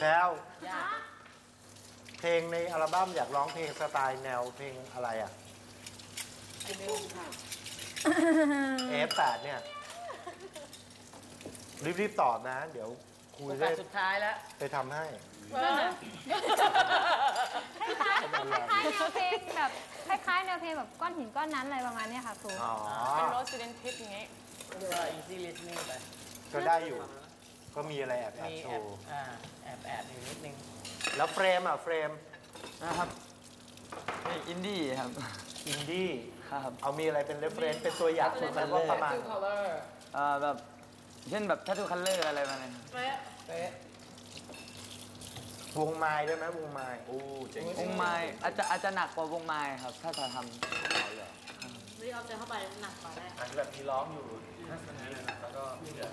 พรวเพลงในอัลบั้มอยากร้องเพลงสไตล์แนวเพลงอะไรอ่ะไอเดิมค่ะ F8 เนี่ยรีบตอบนะ เดี๋ยวคุยโอได้กาสสุดท้ายแล้วไปทำให้คล้ายๆแนวเพลงแบบคล้ายๆแนวเพลงแบบก้อนหินก้อนนั้นอะไรประมาณนี้ค่ะครูอ๋อเป็นโรสซิเดนทิปอย่างงี้ก็ easy listening ไปก็ได้อยู่ ก็มีอะไรแอบมีโชแอบว์แอบอยู่นิดนึงแล้วเฟรมอ่ะเฟรมนะครับเพลงอินดี้ครับอินดี้ครับเอามีอะไรเป็นเรฟเฟรนซ์เป็นตัวอย่างสุดมันว่าประมาณ color แบบเช่นแบบ Tattoo Color อะไรมาเนี่ยเป๊ะวงไม้ด้วยไหมวงไม้โอ้เจ๋งวงไม้อาจจะหนักกว่าวงไม้ครับ ถ้าจะทำรีเอาใจเข้าไปหนักกว่าแน่อันแบบมีร้องอยู่น่าสนใจเลยนะแล้วก็มีเหลือ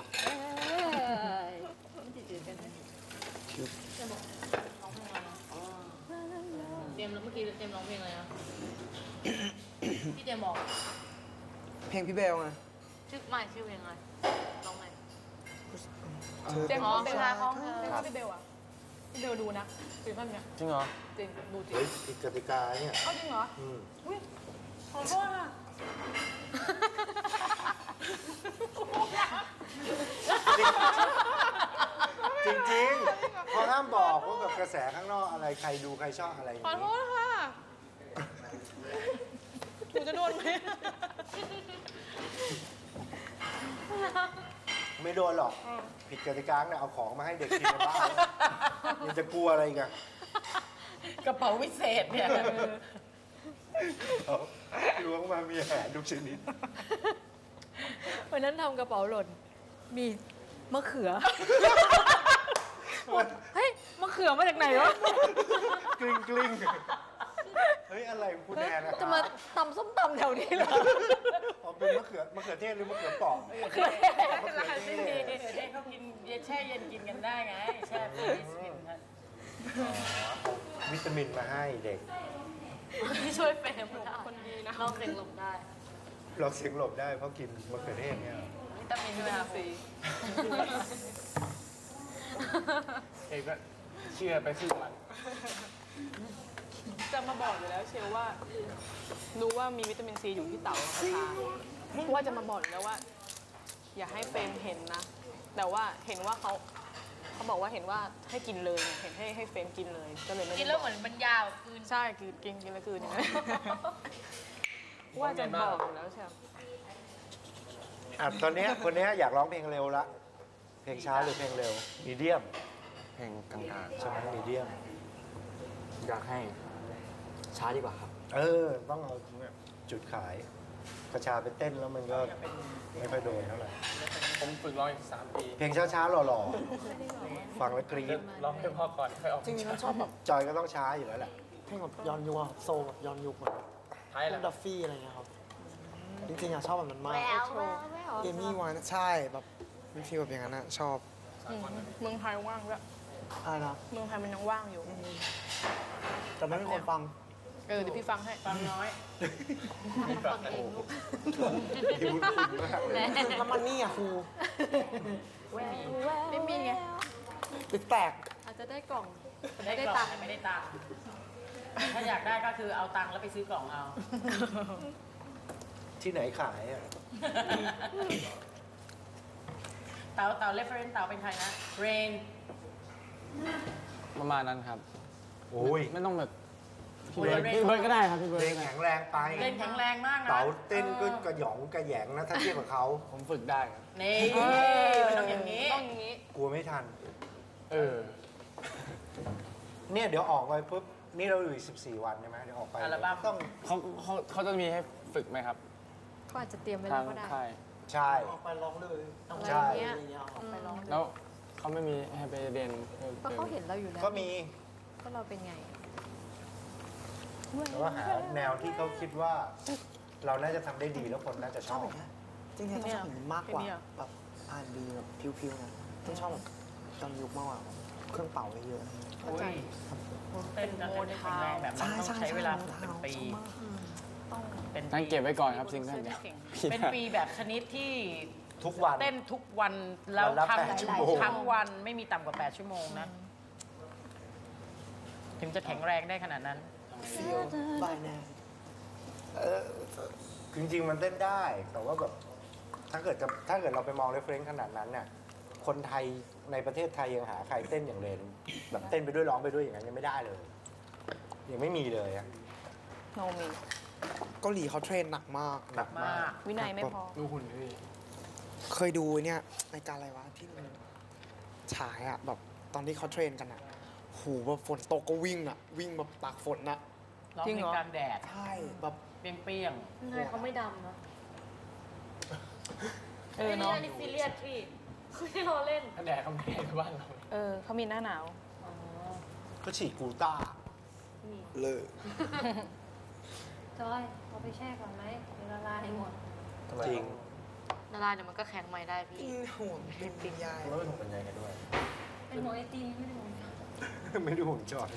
เตรียมเมื่อกี้เตรียมร้องเพลงอะไรนะ พี่เตรียมบอกเพลงพี่เบลไงชื่อเพลงอะไรร้องไหมเจมอ๋อส์เป็นทางของเจมส์พี่เบลอะพี่เบลดูนะซีซั่นเนี้ยจริงเหรอจริงดูจริงเฮ้ยผิดกติกาเนี่ยเอาจริงเหรออืมอุ้ยขอโทษค่ะจริงๆเขาห้ามบอกว่าแบบกระแสข้างนอกอะไรใครดูใครชอบอะไรอย่างขอโทนี้ษค่ะหนูจะโดนไหมไม่โดนหรอก ผิดกติกาเนี่ยเอาของมาให้เด็กกินในบ้านยังจะกลัวอะไรอีกันกระเป๋าวิเศษเนี่ยล้วงมามีอาหารทุกชนิดวันนั้นทำกระเป๋าหล่น มีมะเขือ เฮ้ยมะเขือมาจากไหนวะกลิ้งกลิ้งเฮ้ยอะไรคุณแนนนะจะมาตำส้มตำแถวนี้เหรออ๋อเป็นมะเขือเทศหรือมะเขือเปราะมะเขือเทศมะเขือเทศเด็กเขากินแช่เย็นกินกันได้ไง แช่ฟรีซกินกันวิตามินมาให้เด็กที่ช่วยเฟรมได้คนดีนะเราเฟรมลงได้เราเสียงหลบได้เพราะกินมะเขือเทศเนี่ยวิตามินด้วยนะฟรีเอกก็เชื่อไปครึ่งวันจะมาบอกอยู่แล้วเชลว่า รู้ว่ามีวิตามินซีอยู่ที่เต่ากับชาว่าจะมาบอกอยู่แล้วว่า อย่าให้เฟรมเห็นนะ แต่ว่าเห็นว่าเขาบอกว่าเห็นว่าให้กินเลยไงเห็นให้เฟรมกินเลยก็เลยไม่ได้กินแล้วเหมือนมันยาวคืนใช่คือกินแล้วคืนอย่างนั้นว่าจะบอกอยู่แล้วใช่ไหมอ่ะตอนเนี้ยคนเนี้ยอยากร้องเพลงเร็วละ เพลงช้าหรือเพลงเร็ว มีเดียมเพลงกลางใช่ไหมมีเดียมๆอยากให้ช้าดีกว่าครับต้องเอาจุดขายกระชาไปเต้นแล้วมันก็ไม่ค่อยโดนเท่าไหร่ผมฝึกร้องอีก3 ปีเพลงช้าๆหล่อๆ ฟังแล้วกรี๊ดร้องให้พ่อก่อนค่อยออกจริงๆมันชอบแบบจอยก็ต้องช้าอยู่แล้วแหละเพลงแบบย้อนยุคอะโซลแบบย้อนยุคเหมือนท้ายพแหวละกดัฟฟี่อะไรเงี้ยครับ จริงๆอะชอบแบบนั้นมากแววแววเอมี่วานใช่แบบมีฟีลแบบอย่างนั้นอะชอบเมืองไทยว่างด้วยอะไรนะเมืองไทยมันยังว่างอยู่แต่ไม่มีคนฟังเดี๋ยวพี่ฟังให้ฟังน้อยฟังเองลูกที่พูดคุณมากเลยแล้วมันนี่อะครูไม่มีไงปิดแตกอาจจะได้กล่องได้กล่องแต่ไม่ได้ตังค์ถ้าอยากได้ก็คือเอาตังค์แล้วไปซื้อกล่องเอาที่ไหนขายอ่ะเต่า reference เต่าเป็นใครนะ Rain ประมาณนั้นครับโอ้ยไม่ต้องแบบพี่โอ้ยเบิร์ดเรนพี่เบิร์ดก็ได้ครับพี่เบิร์ดเพลงแข็งแรงไปเล่นแข็งแรงมากนะเต๋าเต้นก็กระหยองกระแหยงนะถ้าเทียบกับเขาผมฝึกได้ครับนี่มันต้องอย่างนี้ต้องอย่างนี้กลัวไม่ทันเออเนี่ยเดี๋ยวออกไปปุ๊บ นี่เราอยู่อีก14 วันใช่ไหมเดี๋ยวออกไปอัลบั้มต้องเขาจะมีให้ฝึกไหมครับก็อาจจะเตรียมไว้ทาแล้วงก็ได้ค่ายใช่ออกไปร้องเลยอะไรใช่เงี้ยอะไรเงี้ยออกไปร้องแล้วเขาไม่มีให้ไปเรียนเพิ่มก็เติมเขาเห็นเราอยู่แล้วก็มีก็เราเป็นไงแต่ว่าหาแนวที่เขาคิดว่า เราน่าจะทำได้ดีแล้วคนน่าจะชชออบบ อย่างเงี้ยจริงๆต้องชอบอย่างนี้มากกว่าแบบR&Bแบบพิวๆนะต้องชอบแบบย้อนยุคมากกว่าเครื่องเป่าเยอะๆเข้าใจเต้นจะเต้นแข็งแรงแบบนั้นต้องใช้เวลาฝึกเป็นปีต้องเป็นงั้นเก็บไว้ก่อนครับซิงเกิลไม่เนี่ยเก่งเป็นปีแบบชนิดที่ทุกวันเต้นทุกวันแล้ววันละท 8 ชั่วโมงำทั้งวันไม่มีต่ำกว่า 8 ชั่วโมงนะถึงจะแข็งแรงได้ขนาดนั้นบายแน่จริงๆมันเต้นได้ แต่ว่าแบบถ้าเกิดเราไปมองเรฟเฟรนซ์ขนาดนั้นเนี่ยคนไทยในประเทศไทยยังหาใครเต้นอย่างเรนแบบเต้นไปด้วยร้องไปด้วยอย่างนั้นยังไม่ได้เลย ยังไม่มีเลยอะโนมีเกาหลีเขาเทรนหนักมากหนักมากวินัยไม่พอดูหุ่นพี่เคยดูเนี่ยรายการอะไรวะที่มันฉายอะแบบตอนที่เขาเทรนกันอะโหแบบฝนตกก็วิ่งอะวิ่งแบบตากฝนนะร้องจริงเพลเหรองกลางแดดใช่แบบเปรี้ยงนายเขาไม่ดำนะเออเนาะอันนี้ซีเรียสพี่ไม่ได้ล้อเล่นถ้าแดดเขาไม่แดดบ้านเราเออเขามีหน้าหนาวก็ฉีดกูต้าเลยจอยเอาไปแช่ก่อนไหมเดี๋ยวละลายหมดจริงละลายเดี๋ยวมันก็แข็งใหม่ได้พี่ห่วงเป็นปิงยายแล้วเป็นห่วงเป็นใยกันด้วยเป็นหัวไอติมไม่ได้หัวไม่ดูผมจอย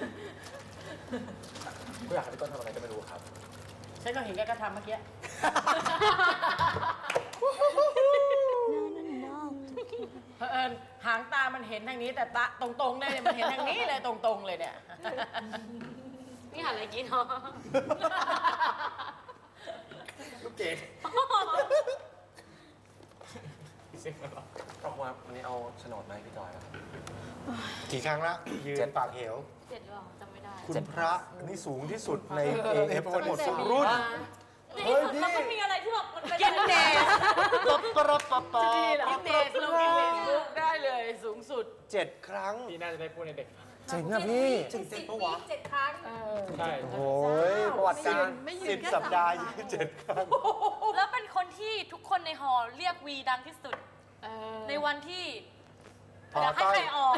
ก็อยากให้พี่ต้นทำอะไรก็ไม่รู้ครับๆฉันก็เห็นแกก็ทำเมื่อกี้เผอิญหางตามันเห็นทางนี้แต่ตาตรงๆเลยเนี่ยมันเห็นทางนี้เลยตรงๆเลยเนี่ยนี่หาอะไรกินเนาะลูกเกดพี่เซ็กมาหรอขอบคุณครับวันนี้เอาโฉนดมาให้พี่จอยครับกี่ครั้งละยืนปากเหว 7หรือเปล่าจำไม่ได้คุณพระนี่สูงที่สุดใน AF ทั้งหมดทุกรุ่นเฮ้ยพี่มันก็มีอะไรที่แบบมันเป็นกินเนสปั๊บปั๊บปั๊บปั๊บกินเนสลงกินเนสบุ๊กได้เลยสูงสุด 7 ครั้งพี่น่าจะได้พูดในเด็กจริงนะพี่ถึงเจ็ดปะวะ 7 ครั้งใช่โอ้ยประวัติการ10 สัปดาห์ยืน7 ครั้งแล้วเป็นคนที่ทุกคนในหอเรียกวีดังที่สุด ในวันที่พออยากให้ต้อยใครออก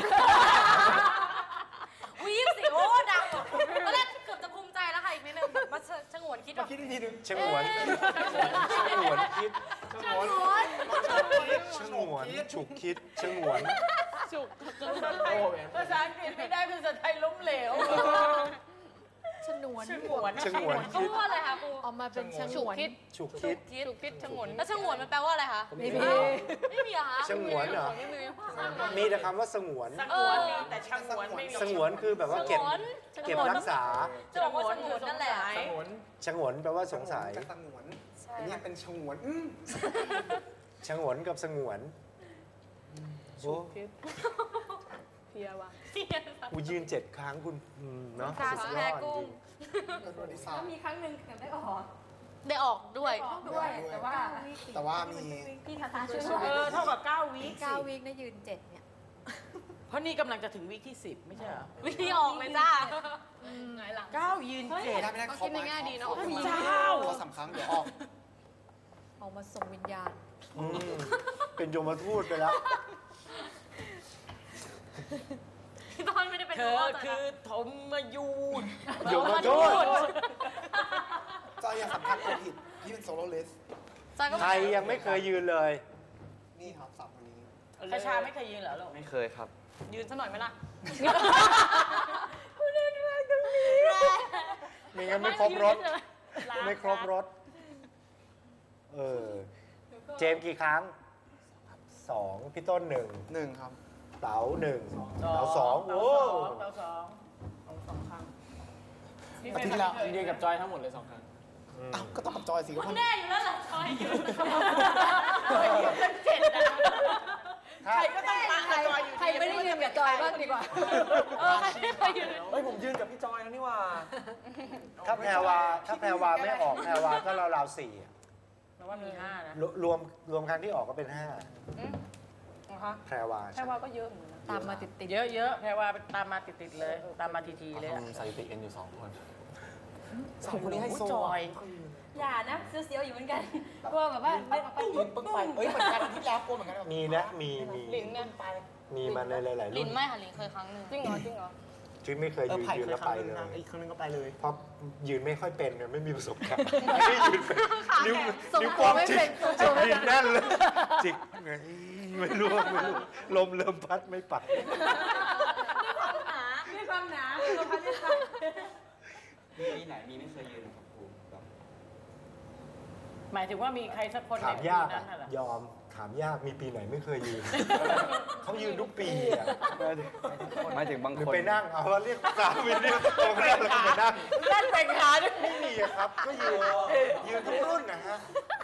วีสิโอ้ดังตอนแรกเกือบจะภูมิใจแล้วค่ะอีกนิดนึงแบบมาชงวนคิดแบบคิดอีกทีนึงชงวนชงวนคิดชงวนชงวนฉุกคิดชงวนจุกภาษาอังกฤษไม่ได้ภาษาไทยล้มเหลวชนวนชงวนชงวนเขาคิดพูดว่าอะไรคะครูออกมาเป็นชงฉุกวนคิดฉุกคิดคิดคิดชงวนแล้วชงวนมันแปลว่าอะไรคะไม่มีไม่มีเหรอคะชงวนเหรอไม่มีมีแต่คำว่าสงวนสงวนมีแต่ชงวนไม่มีสงวนคือแบบว่าเก็บ เก็บรักษาจะบอกว่าชงวนนั่นแหละสงวนชงวนแปลว่าสงสัยกับสงวนอันนี้เป็นชงวนชงวนกับสงวนโอ้เพียว่ะกูยืน7 ครั้งคุณเนาะการสุดยแพ้อดจกุ้งริงเป็นประวัติศาสตร์มีครั้งหนึ่งเกือบได้ออกได้ออกด้วยด้วย แต่ว่าแต่ว่ามีพี่คาทาช่วยเท่ากับ9 วีค 9 วีคได้ยืน 7 เนี่ยเพราะนี่กำลังจะถึงวีคที่ 10 ไม่ใช่เหรอวิธีออกเลยจ้าไงหลัง 9 ยืนไม่ 7 ได้ไม่ได้เขามาง่ายๆดีเนอะเขามาเจ้าเขาสำคัญเดี๋ยวออกออกมาส่งวิญญาณอืมเป็นยมทูตไปแล้วพี่ต้นไม่ได้เป็นเธอคือธมมายูนยมทูตจอยอย่าสำคัญตัวผิดพี่เป็นโซโล่เลสใครยังไม่เคยยืนเลยนี่ครับสับวันนี้คาชาไม่เคยยืนเหรอลูกไม่เคยครับยืนซะหน่อยไหมล่ะมีงั้นไม่ครบรถ ไม่ครบรถ เออ เจมส์กี่ครั้ง 2 พี่ต้น 1 ครับ 1 เต๋า 1 เต๋า 2 โอ้เต๋า2สองครั้งอาทิตย์แล้วยืนกับจอยทั้งหมดเลย2 ครั้งอ้าวก็ต้องกับจอยสิก็มึมังนแน่อยู่แล้วเหรอชอยอยู่ 7นะถ้าใครก็ต้องมากับจอยอยู่ใครไม่ได้ยืนกับจอยบ้างดีกว่าใครไม่เคยอยู่เฮ้ยผมยืนกับพี่จอยแล้วนี่ว่าถ้าแพรวาไม่ออกแพรวาก็ราวๆ4อะแปลว่ามี5นะรวมครั้งที่ออกก็เป็นนะคะ 5 แพรวาแค่ว่าก็เยอะเหมือนกันนะตามมาติดเยอะๆแพรว่าตามมาติดๆเลย ตามมาทีๆเลยอะทำสถิติกันอยู่2 คนสองคนนี้ให้โซจอยๆ อย่านะเสียวๆอยู่เหมือนกันกลัวแบบว่าไม่เอาไปปึ้งปึ้งไปเอ้ยเหมือนกันอาทิตย์แล้วกลัวเหมือนกันมีนะมีลิ้นเนี่ยไปมีมาในหลายๆลิรุ่นนไม่ค่ะลินเคยครั้งหนึ่งจริงเหรอจริงเหรอที่ไม่เคยยืนไผ่ยืนเคยแล้วคไปรั้งนึงเลยนะอีกครั้งนึงก็ไปเลยเพราะยืนไม่ค่อยเป็นเนี่ยไม่มีประสบการณ์ไม่ได้ยืนเป็นนิ้วโป้งจิกยืนแน่นเลยจิกไงไม่รู้ลมเริ่มพัดไม่ไปด้วยความหนามีไหนมีไม่เคยยืนกับครูแบบหมายถึงว่ามีใครสักคนถามยากในอะนั้นน่ะเหรอยอมถามยากมีปีไหนไม่เคยยืน เขายืนทุกปีอ่ะหมายถึงบางหรือคนไปนั่งเอาว่าเรียกกาวินเรียกตรงนั้นแล้วก็ไปนั่งเล่นแต่งขาด้วยไม่มีอะครับ ก็ยืนทุกรุ่นนะฮะ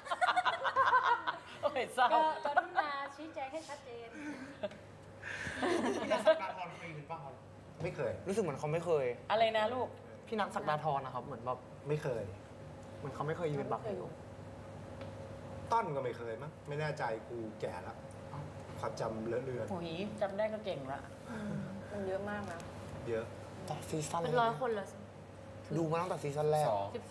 โอ้ยเศร้าก็กรุณาชี้แจงให้ชัดเจนพี่นัทศักดาธรเคยยืนป่ะครับไม่เคยรู้สึกเหมือนเขาไม่เคยอะไรนะลูกพี่นัทศักดาธรนะครับเหมือนแบบไม่เคยเหมือนเขาไม่เคยยืนบักให้ดูต้นก็ไม่เคยมั้งไม่แน่ใจกูแก่แล้วความจำเลอะเลือนโอ้ยจำได้ก็เก่งละมันเยอะมากนะเยอะต่อซีซั่นเป็นร้อยคนเลยดูมาตั้งแต่ซีซั่นแรก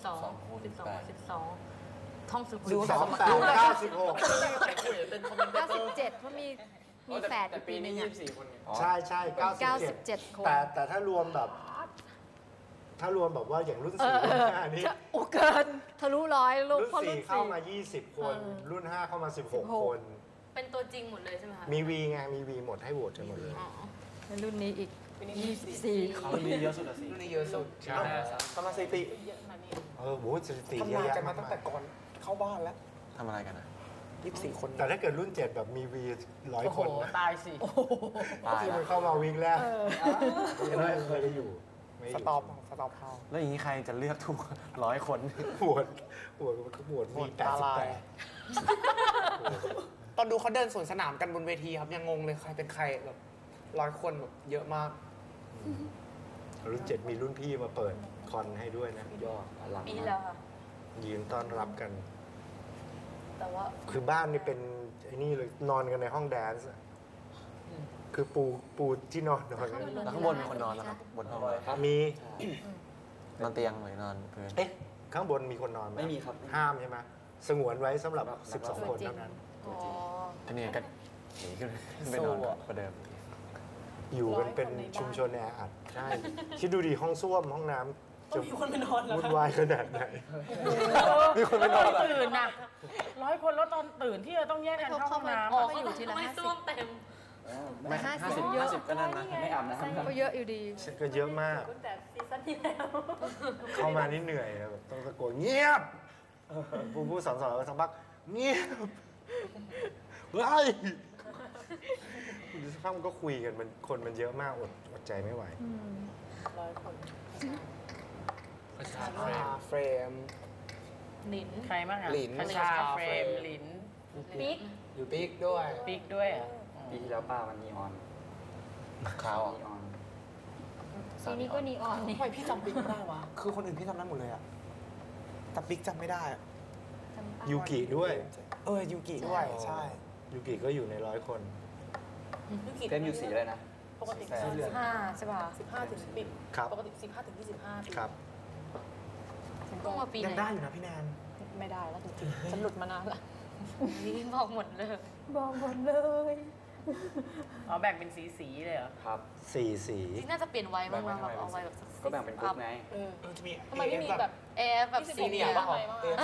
ท่องสุขุดูมแต่ 2 8 9 6 97เพราะมีแฝดอีกปีนึงอ่ะใช่ใช่97 97 คนแต่ถ้ารวมแบบ ถ้ารวมแบบว่าอย่างรุ่น4รุ่น5นี่โอ้เกินทะลุร้อยลูกรุ่นเพราะรุ่น 4เข้ามา20 คน รุ่น 5 เข้ามา16 คนเป็นตัวจริงหมดเลยใช่ไหมคะมีวีไงมีวีหมดให้โหวตกันหมดเลยในรุ่นนี้อีก 24 เขามีเยอะสุดอะสิรุ่นนี้เยอะสุดใช่ทำมาสถิติโหสถิติเยทำอะงานแยะกันมามาก ตั้งแต่ก่อนเข้าบ้านแล้วทำอะไรกันอะ 24 คนแต่ถ้าเกิดรุ่น 7 แบบมีวี100 โอ้โหคนนะตายสิตายที่แล้มัวนเข้ามาวีคแรกไม่เคยได้อยู่ไม่สอยู่ต็อปเข้าแล้วอย่างนี้ใครจะเลือกถูก 100 คนโหวตวี88 ตอนดูเขาเดินสวนสนามกันบนเวทีครับยังงงเลยใครเป็นใครแบบ100 คนแบบเยอะมากรุ่น 7 มีรุ่นพี่มาเปิดคอนให้ด้วยนะยอดอลังปีมาแล้กวค่ะยืนต้อนรับกันแต่ว่าคือบ้านนี่เป็นไอ้นี่เลยนอนกันในห้องแดนซ์อะคือปูที่นอนกันแล้วข้างบนมีคนนอนแล้วครับบนห้องเลยมีนอนเตียงหรือนอนพื้นเอ๊ะ ข้างบนมีคนนอนไหมไม่มีครับห้ามใช่ไหมสงวนไว้สำหรับ 12 คนเท่านั้นอ๋อทีนี้ก็หนีขึ้นไปนอนก่อนประเดิมอยู่กันเป็นชุมชนแออัดใช่ คิดดูดิห้องส้วมห้องน้ำจะวุ่นวายขนาดไหนมีคนไปนอนเหรอตื่นน่ะ100 คนแล้วตอนตื่นที่จะต้องแยกกันเข้าห้องน้ำอ๋ออะเขาอยู่ทีละไม่ซ่วมเต็มไม่ 50 50ก็นั่นนะไม่อาบน้ำก็เยอะอยู่ดีก็เยอะมากแต่ซีซั่นที่แล้วเข้ามานี่เหนื่อยอะแบบต้องตะโกนเงียบผู้สอนแล้วสักพักเงียบเฮ้ยสักพักมันก็คุยกันมันคนมันเยอะมากอดใจไม่ไหว 100 คนเฟรมหนินใครบ้างอ่ะหลินคชาเฟรมหลินปิ๊กอยู่ปิ๊กด้วยปิ๊กด้วยอ่ะปีที่แล้วป้ามันนีออนขาวนีออนสีนี้ก็นีออนนี่ทำไมพี่จำปิ๊กไม่ได้วะ คือคนอื่นพี่จำได้หมดเลยอะแต่ปิ๊กจำไม่ได้อะยูกิด้วยยูกิด้วย ใช่ยูกิก็อยู่ใน100 คนเต้นอยู่สีอะไรนะปกติสีเหลือง 15ใช่ป่ะ 15 ถึงปิดครับปกติ15 ถึง 25ปีครับต้องมาปีไหยังนได้อยู่นะพี่แนนไม่ได้แล้วจริงๆฉันหลุดมานานละบอกหมดเลยบอกหมดเลยอ๋อแบ่งเป็นสีๆเลยเหรอครับ 4 สีจริงน่าจะเปลี่ยนไว้บ้างนะแบบเอาไว้แบบก็แบ่งเป็นกรุ๊ปไงจะมีทำไมไม่มีแบบแอร์แบบซีสีเนีเนียยร์ป่ะครับ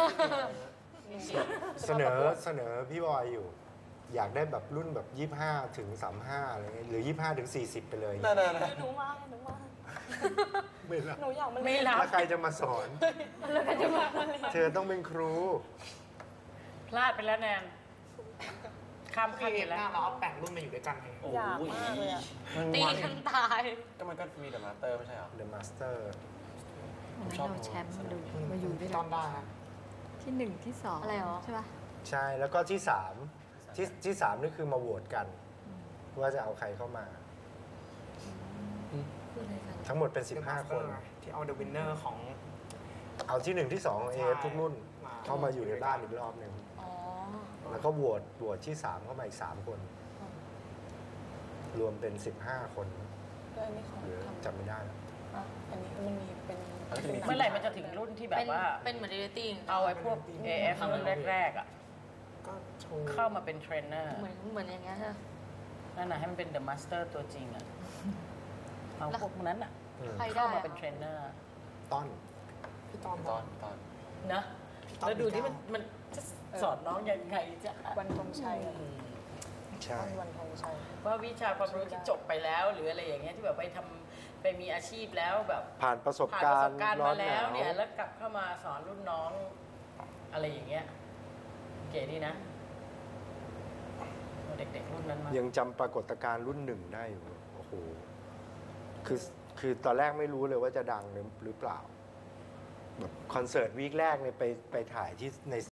เสนอพี่บอยอยู่ อยากได้แบบรุ่นแบบ25 ถึง 35อะไรเงี้ยหรือ25 ถึง 40 ไปเลยหนูมาไม่รับไม่รับแล้วใครจะมาสอน เธอต้องเป็นครูพลาดไปแล้วแนนข้ามขั้นพี่ไปหแล้วน้าเราเอา8รุ่นมาอยู่ด้วยกันไงอยากมากเลยอ่ะตีกันตายก็มันก็มีแต่มาสเตอร์ไม่ใช่เหรอ The Master วันนั้นเราแชมป์มาอยู่ด้วยตกัอน นได้ฮะที่ 1 ที่ 2 อะไรหรอใช่ป่ะใช่แล้วก็ที่ 3 ที่ 3 นี่คือมาโหวตกัน ว่าจะเอาใครเข้ามา ทั้งหมดเป็น 15 คนที่เอา The Winner ของเอาที่ 1 ที่ 2 ของ AF ทุกรุ่น เข้ามาอยู่ในบ้านอีกรอบหนึ่งอ๋อแล้วก็โหวตที่ 3 เข้ามาอีก 3 คน รวมเป็น 15 คนหรือจำไม่ได้แล้วอันนี้มันมีเป็นแล้วจะมีเมื่อไหร่มันจะถึงรุ่นที่แบบว่าเป็นเหมือนเรียลตี้เอาไอ้พวก AF รุ่นแรกๆอ่ะก็โชว์เข้ามาเป็นเทรนเนอร์เหมือนอย่างเงี้ยใช่ไหมนั่นน่ะให้มันเป็น The Master ตัวจริงอ่ะ เอาพวกนั้นอ่ะใครได้เข้ามาอะเป็นเทรนเนอร์ต้นพี่ตอนตอนนะ แล้วดูที่มันจะสอนน้องยังไงจะวันธงชัยใช่วันธงชัยว่าวิชาความรู้ที่จบไปแล้ว หรืออะไรอย่างเงี้ยที่แบบไปมีอาชีพแล้วแบบผ่านประสบผ่านกาประสรบณ์การณ์ร้อมานหแล้นาว วเนี่ยแล้วกลับเข้ามาสอนรุ่นน้องอะไรอย่างเงี้ยเก๋ดีนะเด็กๆรุ่นนั้นมายังจำปรากฏการณ์รุ่นหนึ่งได้อยู่โอ้โหคือตอนแรกไม่รู้เลยว่าจะดังหรือเปล่าแบบคอนเสิร์ตวีคแรกเนี่ยไปถ่ายที่ใน